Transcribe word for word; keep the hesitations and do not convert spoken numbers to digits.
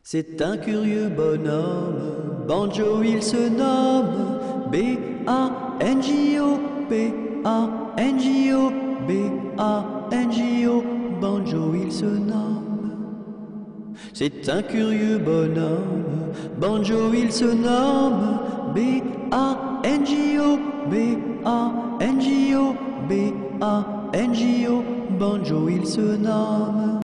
C'est un curieux bonhomme, Banjo il se nomme, B A N J O, B A N J O, B A N J O, Banjo il se nomme. C'est un curieux bonhomme, Banjo il se nomme, B A N J O, B A N J O, B A N J O, Banjo il se nomme.